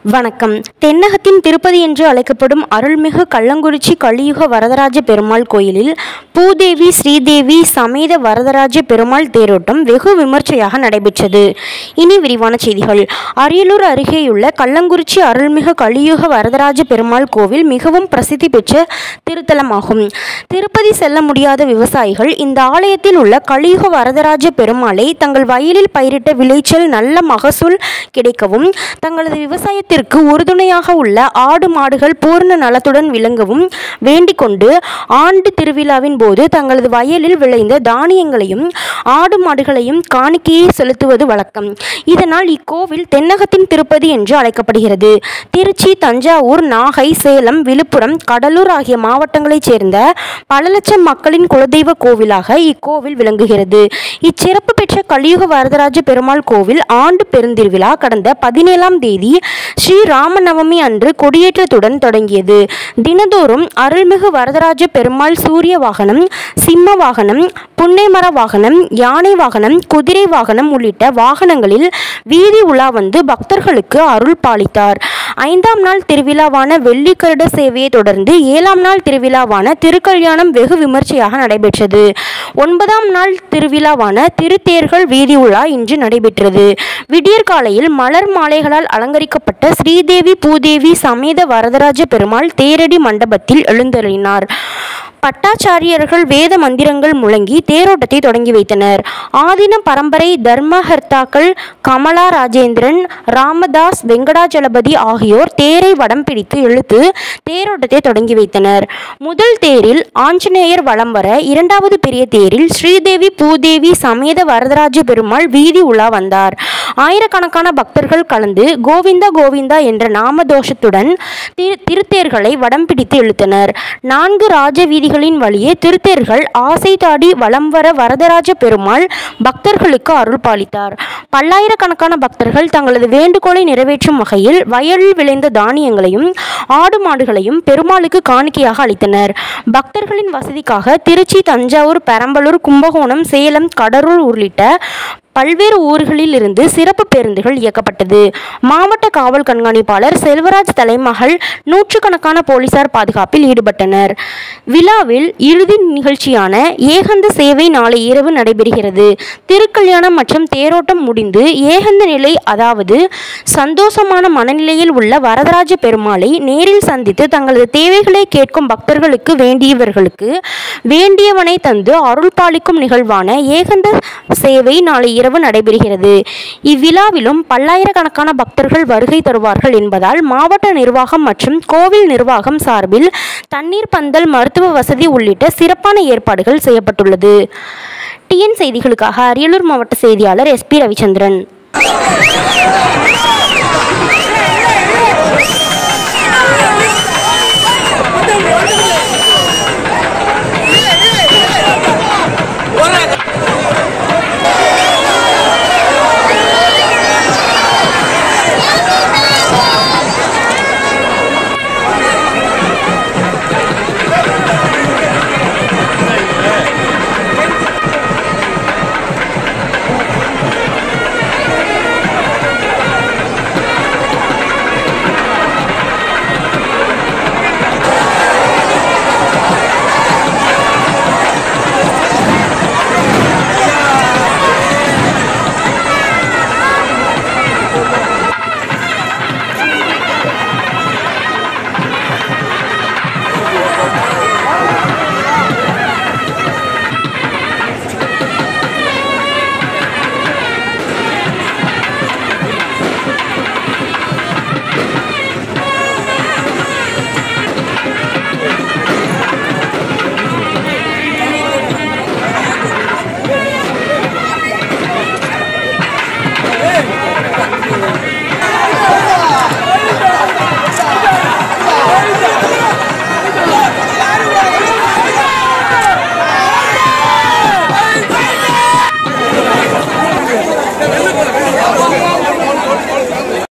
வணக்கம். தென்னகத்தின் திருப்பதி என்று அழைக்கப்படும் அருள்மிகு கள்ளங்குறிச்சி கலியுக வரதராஜ பெருமாள் கோயிலில் பூதேவி ஸ்ரீதேவி சமேத வரதராஜ பெருமாள் தேரோட்டம் வெகு விமர்சையாக நடைபெற்றது. இனி விரிவான செய்திகள். அரியலூர் அருகேயுள்ள கள்ளங்குறிச்சி அருள்மிகு கலியுக வரதராஜ பெருமாள் கோவில் மிகவும் பிரசித்தி பெற்ற திருத்தலமாகும். திருப்பதி செல்ல முடியாத விவசாயிகள் இந்த ஆலயத்தில் உள்ள கலியுக வரதராஜ பெருமாளை தங்கள் வயலில் பயிரிட்ட விளைச்சல் நல்ல மகசூல் கிடைக்கவும், தங்களது விவசாயத்திற்கு உறுதுணையாக உள்ள ஆடு மாடுகள் பூர்ண நலத்துடன் விளங்கவும் வேண்டிக் கொண்டு ஆண்டு திருவிழாவின் போது தங்களது வயலில் விளைந்த தானியங்களையும் ஆடு மாடுகளையும் காணிக்கையை செலுத்துவது வழக்கம். இதனால் இக்கோவில் தென்னகத்தின் திருப்பதி என்று அழைக்கப்படுகிறது. திருச்சி, தஞ்சாவூர், நாகை, சேலம், விழுப்புரம், கடலூர் ஆகிய மாவட்டங்களைச் சேர்ந்த பல லட்சம் மக்களின் குலதெய்வ கோவிலாக இக்கோவில் விளங்குகிறது. இச்சிறப்பு பெற்ற கலியுக வரதராஜ பெருமாள் கோவில் ஆண்டு பெருந்திருவிழா கடந்த 17ஆம் தேதி ஸ்ரீ ராமநவமி அன்று கொடியேற்றத்துடன் தொடங்கியது. தினதோறும் அருள்மிகு வரதராஜ பெருமாள் சூரிய வாகனம், சிம்ம வாகனம், புன்னைமர வாகனம், யானை வாகனம், குதிரை வாகனம் உள்ளிட்ட வாகனங்களில் வீதி உலா வந்து பக்தர்களுக்கு அருள் பாலித்தார். 5ஆம் நாள் திருவிழாவான வெள்ளிக்கருட சேவையை தொடர்ந்து 7ஆம் நாள் திருவிழாவான திருக்கல்யாணம் வெகு விமர்சையாக நடைபெற்றது. 9ஆம் நாள் திருவிழாவான திருத்தேர்கள் வீதி உலா இன்று நடைபெற்றது. விடியற்காலையில் மலர் மாலைகளால் அலங்கரிக்கப்பட்ட ஸ்ரீதேவி பூதேவி சமேத வரதராஜ பெருமாள் தேரடி மண்டபத்தில் எழுந்தருளினார். பட்டாச்சாரியர்கள் வேத மந்திரங்கள் முழங்கி தேரோட்டத்தை தொடங்கி வைத்தனர். ஆதீன பரம்பரை தர்மஹர்த்தாக்கள் கமலா ராஜேந்திரன், ராமதாஸ், வெங்கடாஜலபதி ஆகியோர் தேரை வடம் பிடித்து இழுத்து தேரோட்டத்தை தொடங்கி வைத்தனர். முதல் தேரில் ஆஞ்சநேயர் வலம் வர, 2வது பெரிய தேரில் ஸ்ரீதேவி பூதேவி சமேத வரதராஜ பெருமாள் வீதி உலா வந்தார். ஆயிரக்கணக்கான பக்தர்கள் கலந்து கோவிந்தா கோவிந்தா என்ற நாமதோஷத்துடன் திருத்தேர்களை வடம் பிடித்து இழுத்தனர். 4 ராஜ வீதிகளின் வழியே திருத்தேர்கள் ஆசை தாடி வலம் வர வரதராஜ பெருமாள் பக்தர்களுக்கு அருள் பாலித்தார். பல்லாயிரக்கணக்கான பக்தர்கள் தங்களது வேண்டுகோளை நிறைவேற்றும் வகையில் வயலில் விளைந்த தானியங்களையும் ஆடு மாடுகளையும் பெருமாளுக்கு காணிக்கையாக அளித்தனர். பக்தர்களின் வசதிக்காக திருச்சி, தஞ்சாவூர், பெரம்பலூர், கும்பகோணம், சேலம், கடலூர் உள்ளிட்ட பல்வேறு ஊர்களில் இருந்து சிறப்பு பேருந்துகள் இயக்கப்பட்டது. மாவட்ட காவல் கண்காணிப்பாளர் செல்வராஜ் தலைமகள் நூற்றுக்கணக்கான போலீசார் பாதுகாப்பில் ஈடுபட்டனர். விழாவில் இறுதி நிகழ்ச்சியான ஏகந்த சேவை நாளை இரவு நடைபெறுகிறது. திருக்கல்யாணம் மற்றும் தேரோட்டம் முடிந்து ஏகந்த நிலை, அதாவது சந்தோஷமான மனநிலையில் உள்ள வரதராஜ பெருமாளை நேரில் சந்தித்து தங்களது தேவைகளை கேட்கும் பக்தர்களுக்கு வேண்டியவர்களுக்கு வேண்டியவனை தந்து அருள் பாலிக்கும் நிகழ்வான ஏகந்த சேவை நாளை இரவு நடைபெறுகிறது. இவ்விழாவிலும் பல்லாயிரக்கணக்கான பக்தர்கள் வருகை தருவார்கள் என்பதால் மாவட்ட நிர்வாகம் மற்றும் கோவில் நிர்வாகம் சார்பில் தண்ணீர் பந்தல், மருத்துவ வசதி உள்ளிட்ட சிறப்பான ஏற்பாடுகள் செய்யப்பட்டுள்ளது. டிஎன் செய்திகளுக்காக அரியலூர் மாவட்ட செய்தியாளர் SP ரவிச்சந்திரன்.